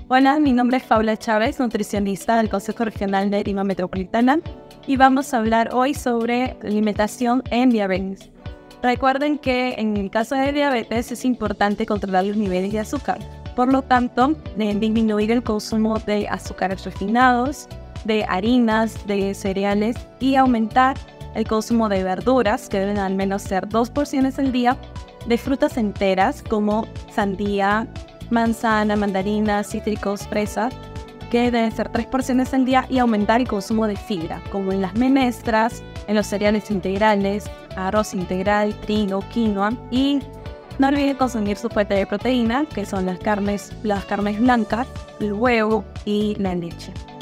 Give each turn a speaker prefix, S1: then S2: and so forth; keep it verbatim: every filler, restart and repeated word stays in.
S1: Hola, mi nombre es Paula Chávez, nutricionista del Consejo Regional de Lima Metropolitana, y vamos a hablar hoy sobre alimentación en diabetes. Recuerden que en el caso de diabetes es importante controlar los niveles de azúcar. Por lo tanto, deben disminuir el consumo de azúcares refinados, de harinas, de cereales y aumentar el consumo de verduras, que deben al menos ser dos porciones al día, de frutas enteras como sandía, manzana, mandarina, cítricos, fresas, que deben ser tres porciones al día, y aumentar el consumo de fibra, como en las menestras, en los cereales integrales, arroz integral, trigo, quinoa, y no olviden consumir su fuente de proteína, que son las carnes, las carnes blancas, el huevo y la leche.